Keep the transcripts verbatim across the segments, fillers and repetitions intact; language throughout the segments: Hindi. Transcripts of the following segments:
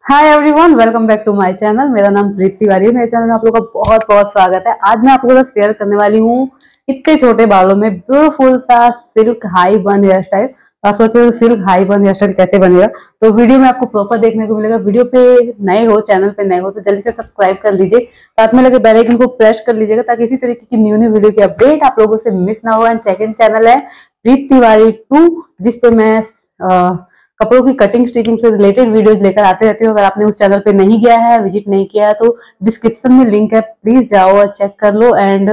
Hi everyone, welcome back to my channel. मेरा नाम प्रीति तिवारी है। मेरे चैनल में आप लोगों का बहुत बहुत स्वागत है। आज मैं आपको शेयर करने वाली हूँ इतने छोटे बालों में ब्यूटीफुल सा silk high bun hair style. तो आप सोच रहे हो silk high bun hair style कैसे बनेगा, तो वीडियो में आपको प्रॉपर देखने को मिलेगा। वीडियो पे नए हो, चैनल पे नए हो तो जल्दी से सब्सक्राइब कर लीजिए, साथ में लगे बेल आइकन को प्रेस कर लीजिएगा ताकि इसी तरीके की न्यू न्यू वीडियो की अपडेट आप लोगों से मिस ना हो। एंड सेकंड चैनल है प्रीति तिवारी टू, जिसपे मैं आ, कपड़ों की कटिंग स्टिचिंग से रिलेटेड वीडियोस लेकर आते रहती हूँ। अगर आपने उस चैनल पे नहीं गया है, विजिट नहीं किया है, तो डिस्क्रिप्शन में लिंक है, प्लीज जाओ और चेक कर लो। एंड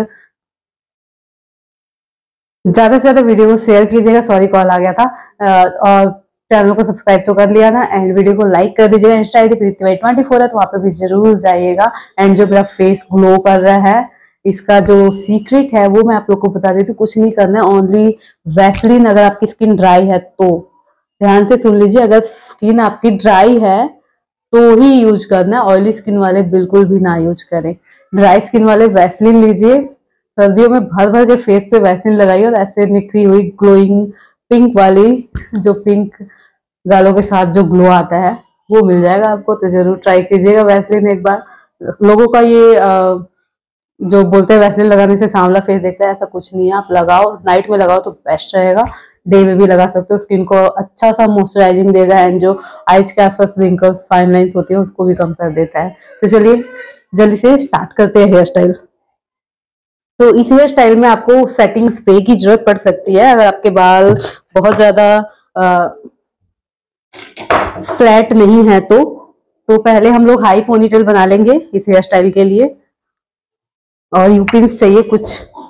ज्यादा से ज्यादा वीडियो को शेयर कीजिएगा। सॉरी, कॉल आ गया था। और चैनल को सब्सक्राइब तो कर लिया ना, एंड वीडियो को लाइक कर दीजिएगा। Insta I D Preeti twenty four है, तो वहां पे भी जरूर जाइएगा। एंड जो मेरा फेस ग्लो कर रहा है, इसका जो सीक्रेट है वो मैं आप लोग को बता देती हूँ। कुछ नहीं करना है, ओनली वैसलीन। अगर आपकी स्किन ड्राई है तो ध्यान से सुन लीजिए, अगर स्किन आपकी ड्राई है तो ही यूज करना है। ऑयली स्किन वाले बिल्कुल भी ना यूज करें। ड्राई स्किन वाले वैसलीन लीजिए, सर्दियों में भर भर के फेस पे वैसलीन लगाइए और ऐसे निखरी हुई ग्लोइंग पिंक वाली, जो पिंक गालों के साथ जो ग्लो आता है वो मिल जाएगा आपको। तो जरूर ट्राई कीजिएगा वैसलीन एक बार। लोगों का ये आ, जो बोलते हैं वैसलीन लगाने से सांवला फेस देखता है, ऐसा कुछ नहीं है। आप लगाओ, नाइट में लगाओ तो बेस्ट रहेगा, डे में भी लगा सकते हो। स्किन को अच्छा सा मॉइस्चराइजिंग देगा एंड जो आइज के आसपास रिंकल्स फाइन लाइंस होती है उसको भी कम कर देता है। तो चलिए जल्दी से स्टार्ट करते हैं हेयर स्टाइल। तो इस हेयर स्टाइल में आपको सेटिंग स्प्रे की जरूरत पड़ सकती है अगर आपके बाल बहुत ज्यादा फ्लैट नहीं है तो तो पहले हम लोग हाई पोनीटेल बना लेंगे इस हेयर स्टाइल के लिए। और यूपिन्स चाहिए कुछ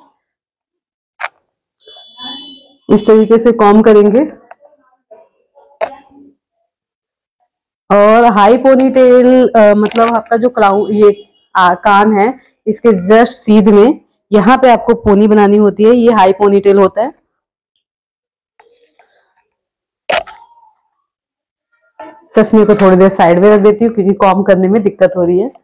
इस तरीके से कॉम्ब करेंगे। और हाई पोनीटेल मतलब आपका जो क्राउन, ये आ, कान है, इसके जस्ट सीध में यहाँ पे आपको पोनी बनानी होती है। ये हाई पोनीटेल होता है। चश्मे को थोड़ी देर साइड में रख देती हूँ क्योंकि कॉम्ब करने में दिक्कत हो रही है।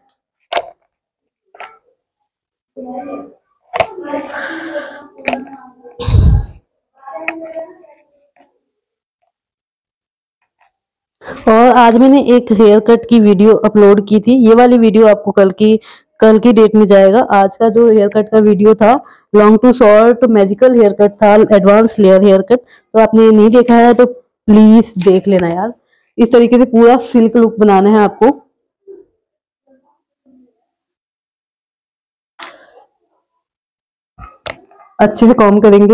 और आज मैंने एक हेयर कट की वीडियो अपलोड की थी। ये वाली वीडियो आपको कल की कल की डेट में जाएगा। आज का जो हेयर कट का वीडियो था, long to short magical hair cut था, एडवांस लेयर हेयर कट। तो आपने नहीं देखा है तो प्लीज देख लेना यार। इस तरीके से पूरा सिल्क लुक बनाना है आपको। अच्छे से कॉम्ब करेंगे।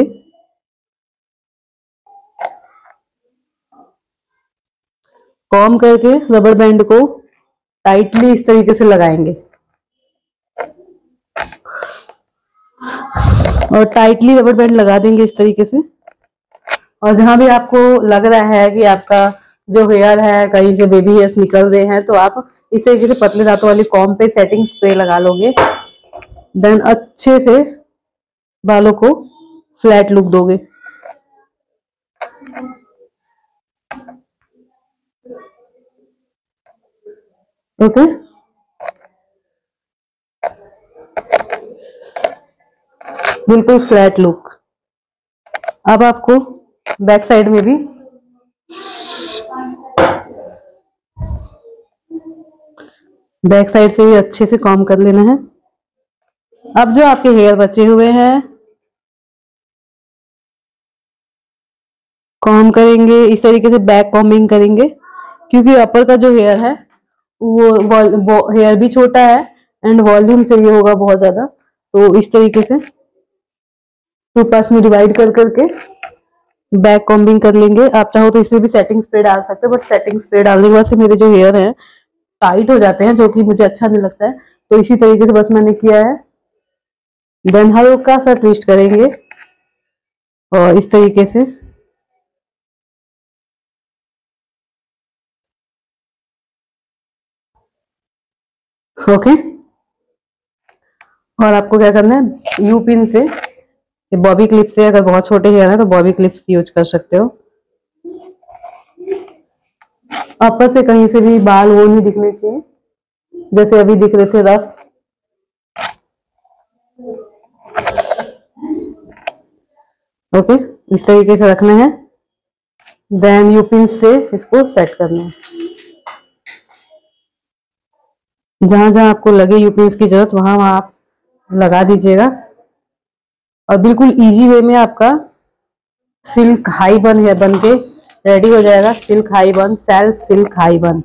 कॉम्ब करके रबर बैंड को टाइटली इस तरीके से लगाएंगे और टाइटली रबर बैंड लगा देंगे इस तरीके से। और जहां भी आपको लग रहा है कि आपका जो हेयर है कहीं से बेबी हेयर्स निकल रहे हैं, तो आप इस तरीके से पतले दांतों वाली कॉम्ब पे सेटिंग स्प्रे लगा लोगे। देन अच्छे से बालों को फ्लैट लुक दोगे। ओके, बिल्कुल फ्लैट लुक। अब आपको बैक साइड में भी बैक साइड से भी अच्छे से कॉम्ब कर लेना है। अब जो आपके हेयर बचे हुए हैं, कॉम्ब करेंगे इस तरीके से, बैक कॉम्बिंग करेंगे क्योंकि अपर का जो हेयर है वो हेयर भी छोटा है एंड वॉल्यूम चाहिए होगा बहुत ज्यादा। तो इस तरीके से टू पार्ट्स में डिवाइड कर करके बैक कॉम्बिंग कर लेंगे। आप चाहो तो इसमें भी सेटिंग स्प्रे डाल सकते हो, बट सेटिंग स्प्रे डालने के बाद से मेरे जो हेयर हैं टाइट हो जाते हैं, जो कि मुझे अच्छा नहीं लगता है। तो इसी तरीके से बस मैंने किया है। देन हल्का सा ट्विस्ट करेंगे और इस तरीके से ओके। और आपको क्या करना है, यू पिन से, बॉबी क्लिप से, अगर बहुत छोटे हेयर है तो बॉबी क्लिप्स यूज कर सकते हो। अपर से कहीं से भी बाल वो नहीं दिखने चाहिए जैसे अभी दिख रहे थे रफ। ओके, इस तरीके से रखना है। देन यू पिन से इसको सेट करना है। जहां जहां आपको लगे यू पिन्स की जरूरत वहां वहां आप लगा दीजिएगा। और बिल्कुल इजी वे में आपका सिल्क हाई बन है बन के रेडी हो जाएगा। Silk high bun, self silk high bun.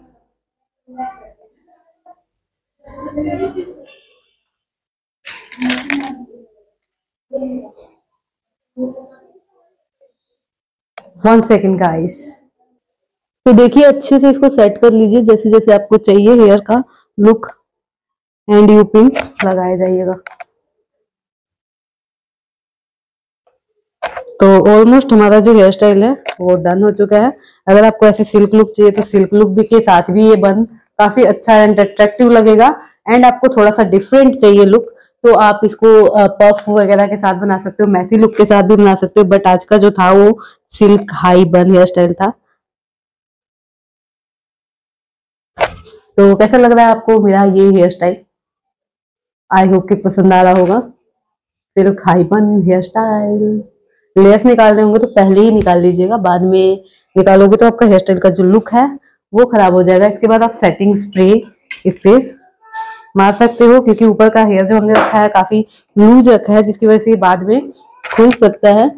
One second guys. तो देखिए अच्छे से इसको सेट कर लीजिए जैसे जैसे आपको चाहिए हेयर का लुक। एंड यू पिन लगाए जाइएगा। तो ऑलमोस्ट हमारा जो हेयर स्टाइल है वो डन हो चुका है। अगर आपको ऐसे सिल्क लुक चाहिए तो सिल्क लुक भी के साथ भी ये बन काफी अच्छा एंड अट्रैक्टिव लगेगा। एंड आपको थोड़ा सा डिफरेंट चाहिए लुक तो आप इसको पफ वगैरह के साथ बना सकते हो, मैसी लुक के साथ भी बना सकते हो। बट आज का जो था वो silk high bun hair style था। तो कैसा लग रहा है आपको मेरा ये हेयर स्टाइल? आई होप कि पसंद आ रहा होगा। Silk high bun hair style. Layers निकालने होंगे तो पहले ही निकाल लीजिएगा, बाद में निकालोगे तो आपका हेयर स्टाइल का जो लुक है वो खराब हो जाएगा। इसके बाद आप सेटिंग स्प्रे इस पे मार सकते हो क्योंकि ऊपर का हेयर जो हमने रखा है काफी लूज रखा है जिसकी वजह से बाद में खुल सकता है।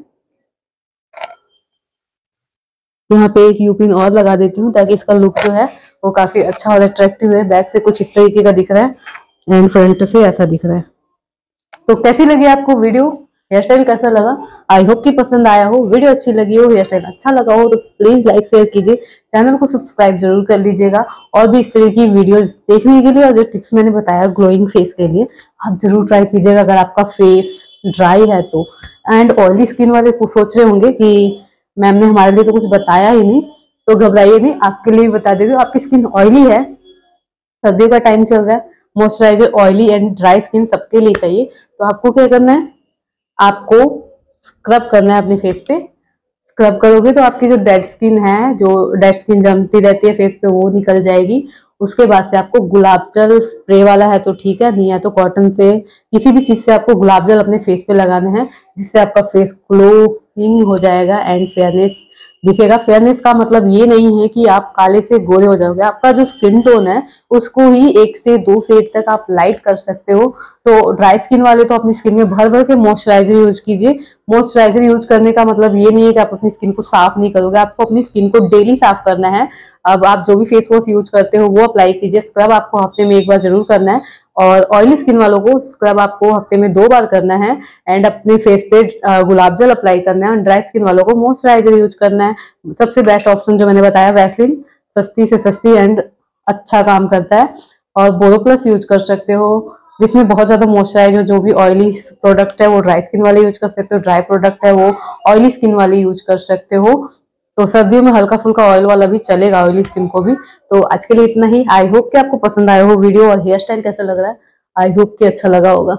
यहाँ पे एक यू पिन और लगा देती हूँ ताकि इसका लुक जो है वो काफी अच्छा और अट्रैक्टिव है। बैक से कुछ इस तरीके का दिख रहा है एंड फ्रंट से ऐसा दिख रहा है। तो कैसी लगी आपको वीडियो? हेयर स्टाइल कैसा लगा? आई होप कि पसंद आया हो। वीडियो अच्छी लगी हो, हेयर स्टाइल अच्छा लगा हो तो प्लीज लाइक शेयर कीजिए, चैनल को सब्सक्राइब जरूर कर लीजिएगा। और भी इस तरह की वीडियोस देखने के लिए और जो टिप्स मैंने बताया ग्लोइंग फेस के लिए आप जरूर ट्राई कीजिएगा अगर आपका फेस ड्राई है तो। एंड ऑयली स्किन वाले को सोच रहे होंगे कि मैम ने हमारे लिए तो कुछ बताया ही नहीं, तो घबराइए नहीं, आपके लिए भी बता देती हूँ। आपकी स्किन ऑयली है, सर्दियों का टाइम चल रहा है, moisturiser oily and dry skin सबके लिए चाहिए। तो आपको क्या करना है, आपको स्क्रब करना है अपने फेस पे। स्क्रब करोगे तो आपकी जो डेड स्किन है, जो डेड स्किन जमती रहती है फेस पे, वो निकल जाएगी। उसके बाद से आपको गुलाब जल स्प्रे वाला है तो ठीक है, नहीं है तो कॉटन से किसी भी चीज से आपको गुलाब जल अपने फेस पे लगाना है जिससे आपका फेस ग्लोइंग हो जाएगा एंड फेयरनेस दिखेगा। फेयरनेस का मतलब ये नहीं है कि आप काले से गोरे हो जाओगे, आपका जो स्किन टोन है उसको ही एक से दो शेड तक आप लाइट कर सकते हो। तो ड्राई स्किन वाले तो अपनी स्किन में भर भर के मॉइस्चराइजर यूज कीजिए। मॉइस्चराइजर यूज करने का मतलब ये नहीं है कि आप अपनी स्किन को साफ नहीं करोगे, आपको अपनी स्किन को डेली साफ करना है। अब आप जो भी फेस वॉश यूज करते हो वो अप्लाई कीजिए। स्क्रब आपको हफ्ते में एक बार जरूर करना है और ऑयली स्किन वालों को स्क्रब आपको हफ्ते में दो बार करना है। एंड अपने फेस पे गुलाब जल अप्लाई करना है और ड्राई स्किन वालों को मॉइस्चराइजर यूज करना है। सबसे बेस्ट ऑप्शन जो मैंने बताया वैसलीन, सस्ती से सस्ती एंड अच्छा काम करता है। और बोरो प्लस यूज कर सकते हो जिसमें बहुत ज्यादा मॉइस्चराइजर, जो भी ऑयली प्रोडक्ट है वो ड्राई स्किन वाले यूज कर सकते हो, ड्राई प्रोडक्ट है वो ऑयली स्किन वाले यूज कर सकते हो। तो सर्दियों में हल्का फुल्का ऑयल वाला भी चलेगा ऑयली स्किन को भी। तो आज के लिए इतना ही। आई होप कि आपको पसंद आया हो वीडियो। और हेयर स्टाइल कैसा लग रहा है? आई होप कि अच्छा लगा होगा।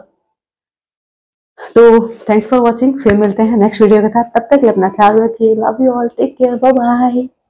तो थैंक्स फॉर वॉचिंग, फिर मिलते हैं नेक्स्ट वीडियो के साथ। तब तक अपना ख्याल रखिए। Love you all, take care, bye bye.